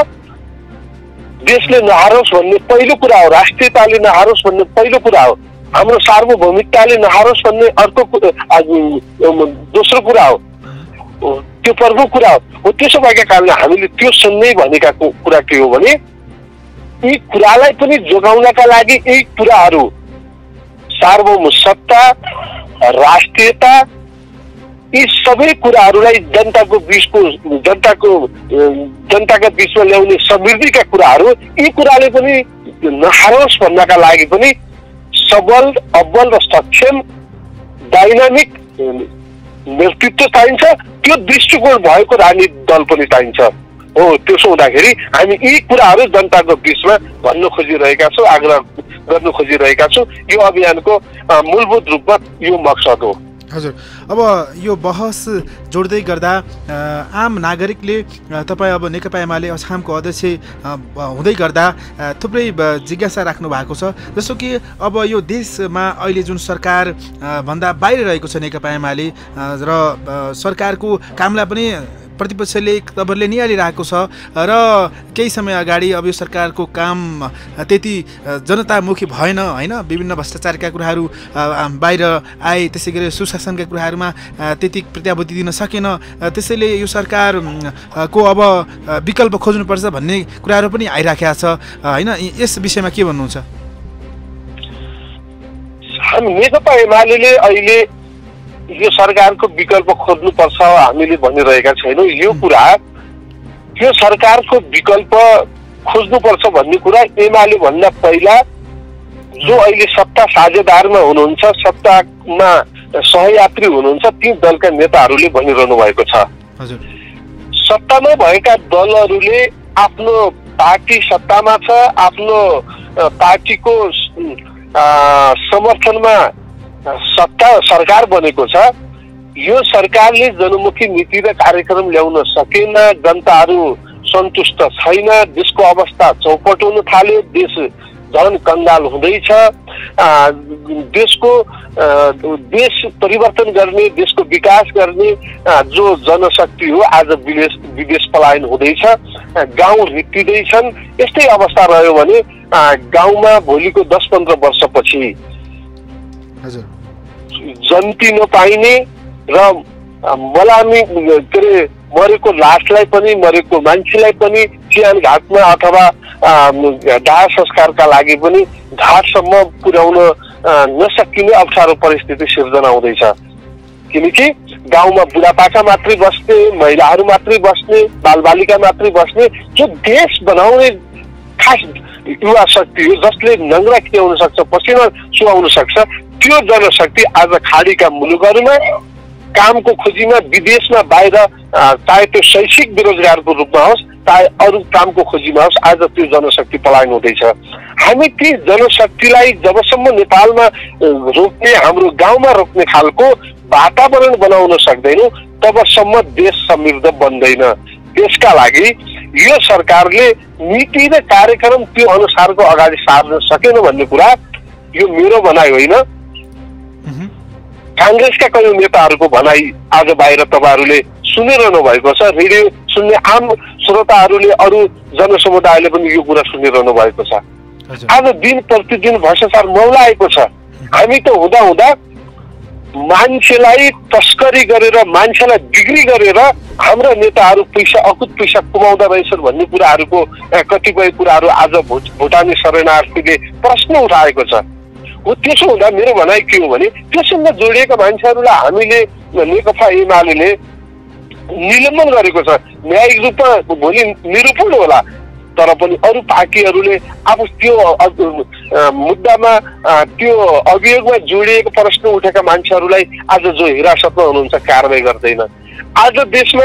देशले नहारोस् भन्ने पहिलो कुरा हो, राष्ट्रियताले नहारोस् भन्ने पहिलो कुरा हो, हाम्रो सार्वभौमिकताले नहारोस् भन्ने अर्को दोस्रो कुरा हो, त्यो प्रमुख कुरा हो। त्यसो भएका कारणले हामीले त्यो सुन्नै भनेका कुरा के हो भने यी कुरालाई पनि जोगाउनका लागि यी कुराहरू सार्वभौम सत्ता, राष्ट्रियता, यी सबै कुराहरूलाई जनताको बिचको जनताको जनताका बिचमा ल्याउने समृद्धिका कुराहरू, यी कुराले पनि नहारोस् भन्नका लागि पनि सबल, अब्बल र सक्षम डाइनामिक नेतृत्व चाहिन्छ। त्यो दृष्टिकोण भएको राजनीतिक दल पनि चाहिन्छ। हो त्यसो हुँदाखेरि हामी यी कुराहरू जनताको बिचमा भन्न खोजिरहेका छौँ, आग्रह गर्न खोजिरहेका छौँ। यो अभियानको मूलभूत रूपमा यो मकसद हो। हजुर, अब यो बहस जोड्दै गर्दा आम नागरिकले तपाईँ अब नेकपा एमाले अछामको अध्यक्ष हुँदै गर्दा थुप्रै जिज्ञासा राख्नु भएको छ, जस्तो कि अब यो देशमा अहिले जुन सरकार भन्दा बाहिर रहेको छ नेकपा एमाले र सरकारको कामलाई पनि प्रतिपक्षले तपाईँहरूले निहालिरहेको छ र केही समय अगाडि अब यो सरकारको काम त्यति जनतामुखी भएन होइन, विभिन्न भ्रष्टाचारका कुराहरू बाहिर आए, त्यसै गरी सुशासनका कुराहरूमा त्यति प्रत्याभूति दिन सकेन। त्यसैले यो सरकारको अब विकल्प खोज्नुपर्छ भन्ने कुराहरू पनि आइराखेको छ होइन, यस विषयमा के भन्नुहुन्छ? हामी नेकपा एमाले अहिले यो सरकारको विकल्प खोज्नुपर्छ हामीले भनिरहेका छैनौँ। यो कुरा यो सरकारको विकल्प खोज्नुपर्छ भन्ने कुरा एमाले भन्दा पहिला जो अहिले सत्ता साझेदारमा हुनुहुन्छ, सत्तामा सहयात्री हुनुहुन्छ, ती दलका नेताहरूले भनिरहनु भएको छ। सत्तामा भएका दलहरूले आफ्नो पार्टी सत्तामा छ, आफ्नो पार्टीको समर्थनमा सत्ता सरकार बनेको छ। यो सरकारले जनमुखी नीति र कार्यक्रम ल्याउन सकेन, जनताहरू सन्तुष्ट छैन, देशको अवस्था चौपट हुन थाल्यो, देश झन कङ्गाल हुँदैछ। देशको देश परिवर्तन गर्ने, देशको विकास गर्ने जो जनशक्ति हो आज विदेश विदेश पलायन हुँदैछ, गाउँ रित्तिँदैछन्। यस्तै अवस्था रह्यो भने गाउँमा भोलिको दस पन्ध्र वर्षपछि जन्ती नपाइने र मलामी के अरे मरेको लासलाई पनि, मरेको मान्छेलाई पनि चिहान घाटमा अथवा दाह संस्कारका लागि पनि घाटसम्म पुर्याउन नसकिने अप्ठ्यारो परिस्थिति सिर्जना हुँदैछ। किनकि गाउँमा बुढापाका मात्रै बस्ने, महिलाहरू मात्रै बस्ने, बालबालिका मात्रै बस्ने, जो देश बनाउने खास युवा शक्ति हो, जसले नङ्ग्रा खियाउन सक्छ, पसिना चुहाउन सक्छ, त्यो जनशक्ति आज खाडीका मुलुकहरूमा कामको खोजीमा विदेशमा बाहिर चाहे त्यो शैक्षिक बेरोजगारको रूपमा होस् चाहे अरू कामको खोजीमा होस् आज त्यो जनशक्ति पलायन हुँदैछ। हामी ती जनशक्तिलाई जबसम्म नेपालमा रोक्ने हाम्रो गाउँमा रोक्ने खालको वातावरण बनाउन सक्दैनौँ तबसम्म देश समृद्ध बन्दैन। त्यसका लागि यो सरकारले नीति र कार्यक्रम त्यो अनुसारको अगाडि सार्न सकेन भन्ने कुरा यो मेरो भनाइ होइन, काङ्ग्रेसका कयौं नेताहरूको भनाइ आज बाहिर तपाईँहरूले सुनिरहनु भएको छ। रेडियो सुन्ने आम श्रोताहरूले अरू जनसमुदायले पनि यो कुरा सुनिरहनु भएको छ। आज दिन प्रतिदिन भ्रष्टाचार मौलाएको छ। हामी त हुँदा हुँदा मान्छेलाई तस्करी गरेर मान्छेलाई बिक्री गरेर हाम्रा नेताहरू पैसा अकुत पैसा कमाउँदा रहेछन् भन्ने कुराहरूको कतिपय कुराहरू आज भुटानी शरणार्थीले प्रश्न उठाएको छ। हो त्यसो हुँदा मेरो भनाइ के हो भने त्योसँग जोडिएका मान्छेहरूलाई हामीले नेकपा एमाले निलम्बन गरेको छ। न्यायिक रूपमा भोलि निरूपण होला तर पनि अरू पार्टीहरूले अब त्यो मुद्दामा त्यो अभियोगमा जोडिएको प्रश्न उठेका मान्छेहरूलाई आज जो हिरासतमा हुनुहुन्छ कारबाही गर्दैन। आज देशमा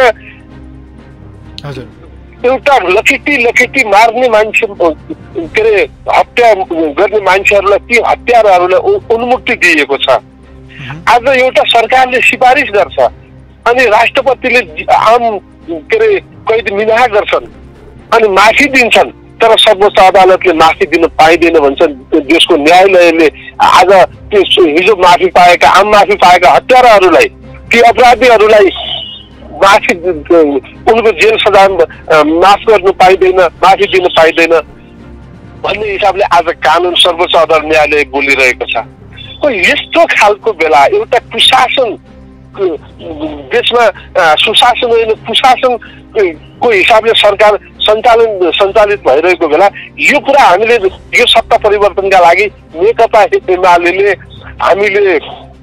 एउटा लखेटी लखेटी मार्ने मान्छे के अरे हत्या गर्ने मान्छेहरूलाई ती हत्याराहरूलाई उन्मुक्ति दिएको छ। आज एउटा सरकारले सिफारिस गर्छ अनि राष्ट्रपतिले आम के अरे कैद मिनाहा गर्छन् अनि माफी दिन्छन् तर सर्वोच्च अदालतले माफी दिन पाइँदैन भन्छन्। देशको न्यायालयले आज त्यो हिजो माफी पाएका आम माफी पाएका हत्याराहरूलाई ती अपराधीहरूलाई माफी उनको जेल सजाय माफ गर्नु पाइँदैन माफी दिन पाइँदैन भन्ने हिसाबले आज कानुन सर्वोच्च अदालत न्यायालय बोलिरहेको छ। यस्तो खालको बेला एउटा कुशासन देशमा सुशासन होइन कुशासन को हिसाबले सरकार सञ्चालन सञ्चालित भइरहेको बेला यो कुरा हामीले यो सत्ता परिवर्तनका लागि नेकपा एमाले हामीले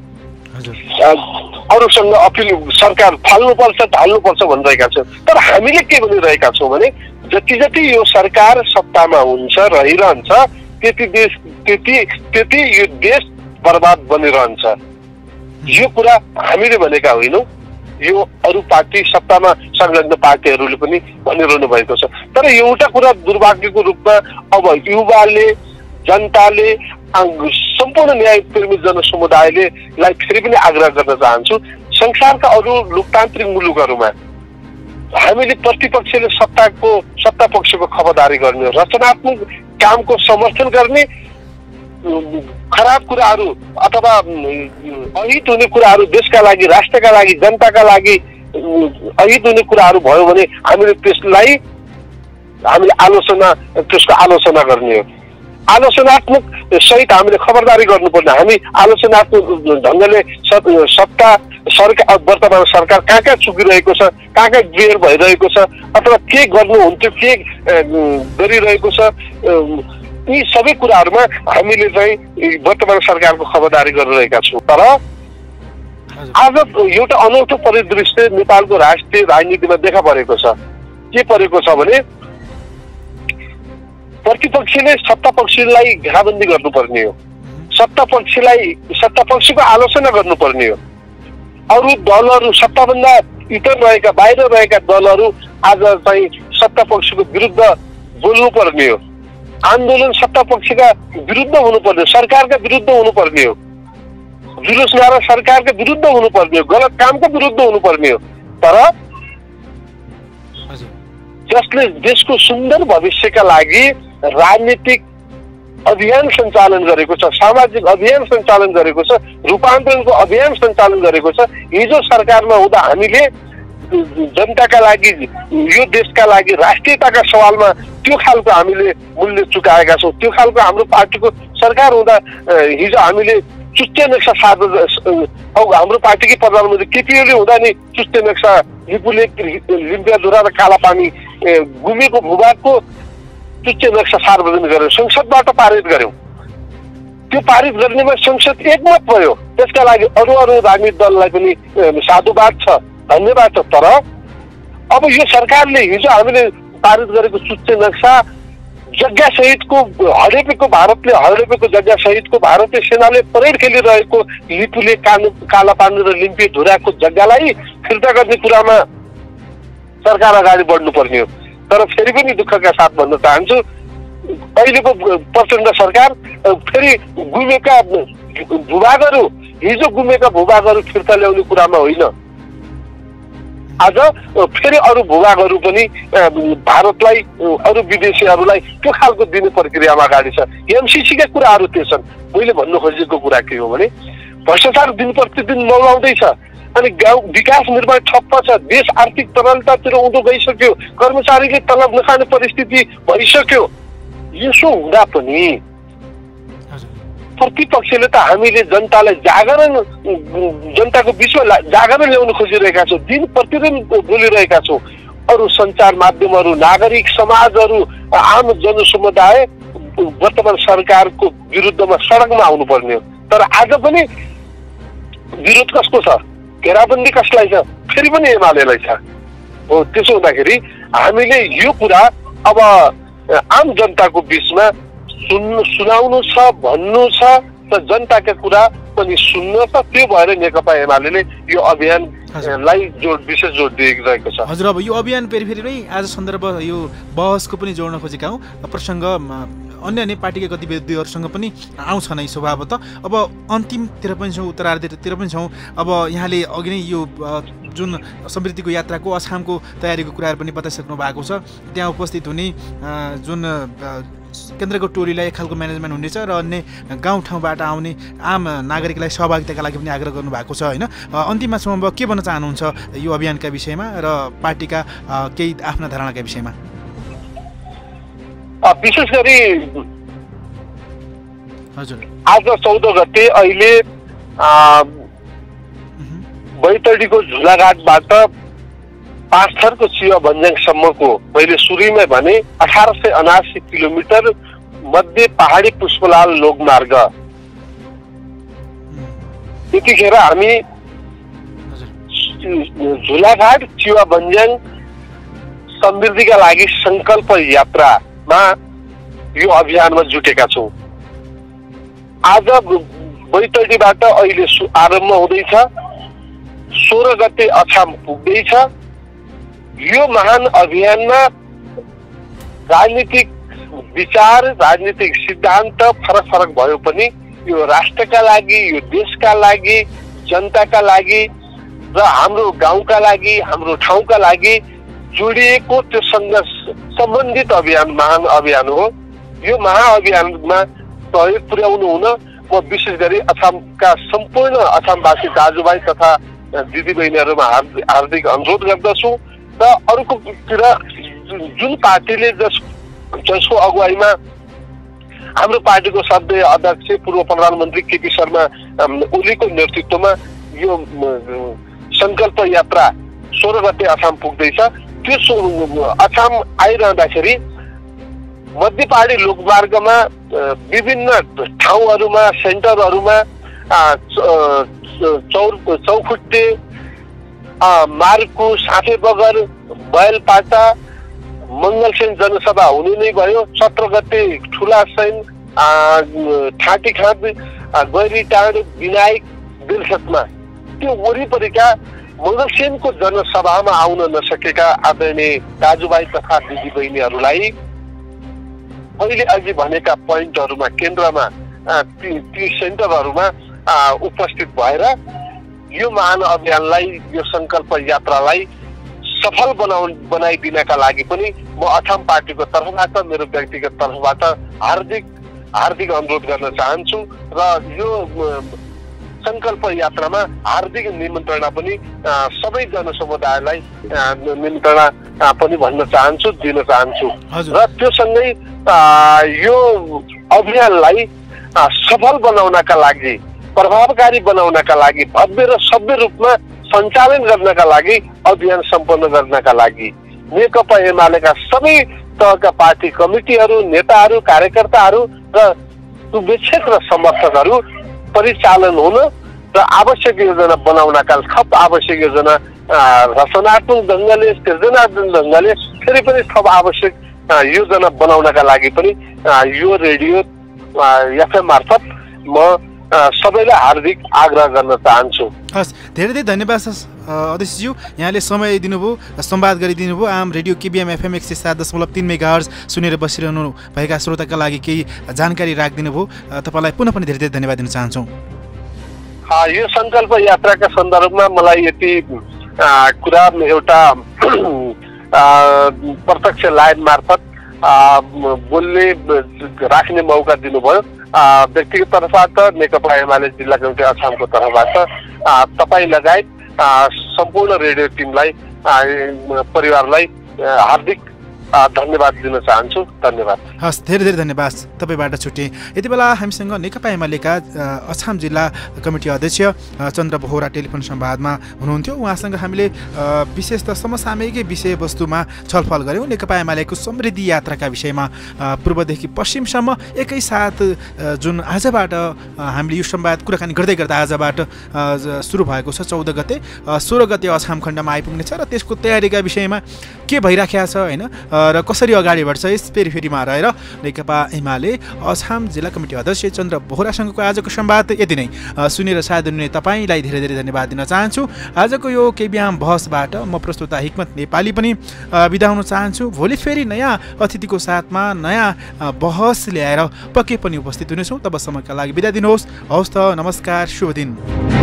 अरूसँग अपिल सरकार फाल्नुपर्छ ढाल्नुपर्छ भनिरहेका छौँ। तर हामीले के भनिरहेका छौँ भने जति जति यो सरकार सत्तामा हुन्छ रहिरहन्छ त्यति देश त्यति त्यति यो देश बर्बाद बनिरहन्छ। यो कुरा हामीले भनेका होइनौँ, यो अरू पार्टी सत्तामा संलग्न पार्टीहरूले पनि भनिरहनु भएको छ। तर एउटा कुरा दुर्भाग्यको रूपमा अब युवाले जनताले सम्पूर्ण न्यायप्रेमी जनसमुदायले लाई फेरि पनि आग्रह गर्न चाहन्छु संसारका अरू लोकतान्त्रिक मुलुकहरूमा हामीले प्रतिपक्षले सत्ताको सत्ता पक्षको खबरदारी गर्ने रचनात्मक कामको समर्थन गर्ने खराब कुराहरू अथवा अहित हुने कुराहरू देशका लागि राष्ट्रका लागि जनताका लागि अहित हुने कुराहरू भयो भने हामीले त्यसलाई हामीले आलोचना त्यसको आलोचना गर्ने हो। आलोचनात्मक सहित हामीले खबरदारी गर्नुपर्ने हामी आलोचनात्मक ढङ्गले सत्ता सरकार वर्तमान सरकार कहाँ कहाँ चुकिरहेको छ कहाँ कहाँ बेर भइरहेको छ अथवा के गर्नुहुन्थ्यो के गरिरहेको छ यी सबै कुराहरूमा हामीले चाहिँ वर्तमान सरकारको खबरदारी गरिरहेका छौँ। तर आज एउटा अनौठो परिदृश्य नेपालको राष्ट्रिय राजनीतिमा देखा परेको छ। के परेको छ भने प्रतिपक्षले सत्ता पक्षलाई घेराबन्दी गर्नुपर्ने हो, सत्ता पक्षलाई सत्ता पक्षको आलोचना गर्नुपर्ने हो। अरू दलहरू सत्ताभन्दा इतर रहेका बाहिर रहेका दलहरू आज चाहिँ सत्ता पक्षको विरुद्ध बोल्नुपर्ने हो। आन्दोलन सत्ता पक्षका विरुद्ध हुनुपर्ने हो, सरकारका विरुद्ध हुनुपर्ने हो, जुलुस नारा सरकारका विरुद्ध हुनुपर्ने हो, गलत कामको विरुद्ध हुनुपर्ने हो। तर जसले देशको सुन्दर भविष्यका लागि राजनीतिक अभियान सञ्चालन गरेको छ, सामाजिक अभियान सञ्चालन गरेको छ, रूपान्तरणको अभियान सञ्चालन गरेको छ। हिजो सरकारमा हुँदा हामीले जनताका लागि यो देशका लागि राष्ट्रियताका सवालमा त्यो खालको हामीले मूल्य चुकाएका छौँ। त्यो खालको हाम्रो पार्टीको सरकार हुँदा हिजो हामीले चुच्चे नक्सा साध हाम्रो पार्टीकै प्रधानमन्त्री केपी ओली हुँदा नि चुच्चे नक्सा लिपुले लिम्पियाधुरा र कालापानी गुमेको भूभागको चुच्चे नक्सा सार्वजनिक गर्यौँ, संसदबाट पारित गर्यौँ। त्यो पारित गर्नेमा संसद एकमत भयो। त्यसका लागि अरू अरू राजनीतिक दललाई पनि साधुवाद छ, धन्यवाद छ। तर अब यो सरकारले हिजो हामीले पारित गरेको चुच्चे नक्सा जग्गा सहितको हडेपेको भारतले हडेपेको जग्गा सहितको भारतीय सेनाले परेड खेलिरहेको लिपुले कालापानी र लिम्पी धुराको जग्गालाई फिर्ता गर्ने कुरामा सरकार अगाडि बढ्नुपर्ने हो। तर फेरि पनि दुःखका साथ भन्न चाहन्छु, अहिलेको प्रचण्ड सरकार फेरि गुमेका भूभागहरू, हिजो गुमेका भूभागहरू फिर्ता ल्याउने कुरामा होइन, आज फेरि अरू भूभागहरू पनि भारतलाई, अरू विदेशीहरूलाई त्यो खालको दिने प्रक्रियामा अगाडि छ। एमसिसीका कुराहरू त्यो छन्। मैले भन्नु खोजेको कुरा के हो भने भ्रष्टाचार दिन प्रतिदिन मौलाउँदैछ अनि गाउँ विकास निर्माण ठप्प छ, देश आर्थिक तरलतातिर उँधो गइसक्यो, कर्मचारीले तलब नखाने परिस्थिति भइसक्यो। यसो हुँदा पनि प्रतिपक्षले त हामीले जनतालाई जागरण, जनताको बिचमा जागरण ल्याउन खोजिरहेका छौँ, दिन प्रतिदिन बोलिरहेका छौँ। अरू सञ्चार माध्यमहरू, नागरिक समाजहरू, आम जनसमुदाय वर्तमान सरकारको विरुद्धमा सडकमा आउनुपर्ने हो। तर आज पनि विरोध कसको छ? घेराबन्दी कसलाई छ? फेरि पनि एमालेलाई छ। हो, त्यसो हुँदाखेरि हामीले यो कुरा अब आम जनताको बिचमा सुन्नु सुनाउनु छ, भन्नु छ, त जनताका कुरा पनि सुन्नु छ। त्यो भएर नेकपा एमाले यो अभियानलाई जोड विशेष जोड दिइरहेको छ। हजुर, अब यो अभियान फेरि फेरि नै आज सन्दर्भ यो बहसको पनि जोड्न खोजेका हौँ। प्रसङ्ग अन्य अन्य पार्टीका गतिविधिहरूसँग पनि आउँछ नै स्वभावतः। अब अन्तिमतिर पनि छौँ, उत्तरार्धतिर पनि छौँ। अब यहाँले अघि नै यो जुन समृद्धिको यात्राको अछामको तयारीको कुराहरू पनि बताइसक्नु भएको छ। त्यहाँ उपस्थित हुने जुन केन्द्रको टोलीलाई एक खालको म्यानेजमेन्ट हुनेछ र अन्य गाउँठाउँबाट आउने आम नागरिकलाई सहभागिताका लागि पनि आग्रह गर्नुभएको छ होइन। अन्तिममा सम्भव के भन्न चाहनुहुन्छ यो अभियानका विषयमा र पार्टीका केही आफ्ना धारणाका विषयमा? विशेष गरी हजुर, आज चौध गते अहिले बैतडीको झुलाघाटबाट पाँचथरको चिया भन्ज्याङसम्मको मैले सुरुमै भने अठार सय उनासी किलोमिटर मध्ये पहाडी पुष्पलाल लोकमार्ग, त्यतिखेर हामी झुलाघाट चिया भन्ज्याङ समृद्धिका लागि सङ्कल्प यात्रामा यो अभियानमा जुटेका छौँ। आज बैतडीबाट अहिले आरम्भ हुँदैछ, सोह्र गते अछाम पुग्दैछ। यो महान अभियानमा राजनीतिक विचार, राजनीतिक सिद्धान्त फरक फरक भयो पनि यो राष्ट्रका लागि, यो देशका लागि, जनताका लागि र हाम्रो गाउँका लागि, हाम्रो ठाउँका लागि जोडिएको त्योसँग सम्बन्धित अभियान महान अभियान हो। यो महाअभियानमा सहयोग पुर्याउनु हुन म विशेष गरी अछामका सम्पूर्ण अछामवासी दाजुभाइ तथा दिदीबहिनीहरूमा हार्दिक अनुरोध गर्दछु। र अर्कोतिर जुन पार्टीले जस जसको अगुवाईमा हाम्रो पार्टीको सदस्य अध्यक्ष पूर्व प्रधानमन्त्री केपी शर्मा ओलीको नेतृत्वमा यो सङ्कल्प यात्रा सोह्र गते अछाम पुग्दैछ, त्यो अछाम आइरहँदाखेरि मध्य पहाडी लोकमार्गमा विभिन्न ठाउँहरूमा, सेन्टरहरूमा चौर चौखुट्टे, मार्कु, साथे बगर, बयलपाटा, मङ्गलसेन जनसभा हुने नै भयो। सत्र गते ठुला सैन, ठाँटी खाँद, गैरीटाँड, विनायक, बिर्सतमा त्यो वरिपरिका मङ्गलसेनको जनसभामा आउन नसकेका आदरणीय दाजुभाइ तथा दिदीबहिनीहरूलाई अहिले अघि भनेका पोइन्टहरूमा, केन्द्रमा, ती ती सेन्टरहरूमा उपस्थित भएर यो महान अभियानलाई, यो सङ्कल्प यात्रालाई सफल बनाउ बनाइदिनका लागि पनि म अछाम पार्टीको तर्फबाट, मेरो व्यक्तिगत तर्फबाट हार्दिक हार्दिक अनुरोध गर्न चाहन्छु र यो सङ्कल्प यात्रामा हार्दिक निमन्त्रणा पनि सबै जनसमुदायलाई निमन्त्रणा पनि भन्न चाहन्छु, दिन चाहन्छु। र त्योसँगै यो अभियानलाई सफल बनाउनका लागि, प्रभावकारी बनाउनका लागि, भव्य र सभ्य रूपमा सञ्चालन गर्नका लागि, अभियान सम्पन्न गर्नका लागि नेकपा एमालेका सबै तहका पार्टी कमिटीहरू, नेताहरू, कार्यकर्ताहरू र शुभेच्छक र समर्थकहरू परिचालन हुन र आवश्यक योजना बनाउनका, थप आवश्यक योजना रचनात्मक ढङ्गले, सृजनात्मक ढङ्गले फेरि पनि थप आवश्यक योजना बनाउनका लागि पनि यो रेडियो एफएम मार्फत म सबैलाई हार्दिक आग्रह गर्न चाहन्छु। हस्, धेरै धेरै धन्यवाद अध्यक्षज्यू, यहाँले समय दिनुभयो, संवाद गरिदिनु भयो। आम रेडियो केबिएम एफएम एक सय सात दशमलव तिन मेगा हर्ज सुनेर बसिरहनु भएका श्रोताका लागि केही जानकारी राखिदिनु भयो। तपाईँलाई पुनः पनि धेरै धेरै धन्यवाद दिन चाहन्छौँ। यो सङ्कल्प यात्राका सन्दर्भमा मलाई यति कुरा एउटा प्रत्यक्ष लाइन मार्फत बोल्ने राख्ने मौका दिनुभयो। व्यक्तिगत तर्फबाट नेकपा एमाले जिल्ला कमिटी अछामको तर्फबाट तपाईँ लगायत सम्पूर्ण रेडियो टिमलाई परिवारलाई हार्दिक धन्यवाद दिन चाहन्छु। धन्यवाद। हस्, धेरै धेरै धन्यवाद। तपाईँबाट छुट्टेँ। यति बेला हामीसँग नेकपा एमालेका अछाम जिल्ला कमिटी अध्यक्ष चन्द्र बोहरा टेलिफोन संवादमा हुनुहुन्थ्यो। उहाँसँग हामीले विशेष त समसामयिक विषयवस्तुमा छलफल गऱ्यौँ। नेकपा एमालेको समृद्धि यात्राका विषयमा पूर्वदेखि पश्चिमसम्म एकैसाथ जुन आजबाट हामीले यो संवाद कुराकानी गर्दै गर्दा आजबाट सुरु भएको छ, चौध गते सोह्र गते अछाम खण्डमा आइपुग्नेछ र त्यसको तयारीका विषयमा के भइराखेको छ होइन र कसरी अगाडि बढ्छ यस फेरिफेरीमा रहेर नेकपा एमाले अछाम जिल्ला कमिटी अध्यक्ष चन्द्र बोहरासँगको आजको संवाद यति नै। सुनेर साथ दिनुहुने तपाईँलाई धेरै धेरै धन्यवाद दिन चाहन्छु। आजको यो केबिएम बहसबाट म प्रस्तुता हिक्मत नेपाली पनि बिदा हुन चाहन्छु। भोलि फेरि नयाँ अतिथिको साथमा नयाँ बहस ल्याएर पक्कै पनि उपस्थित हुनेछौँ। तबसम्मका लागि बिदा दिनुहोस्। हवस् त, नमस्कार, शुभ दिन।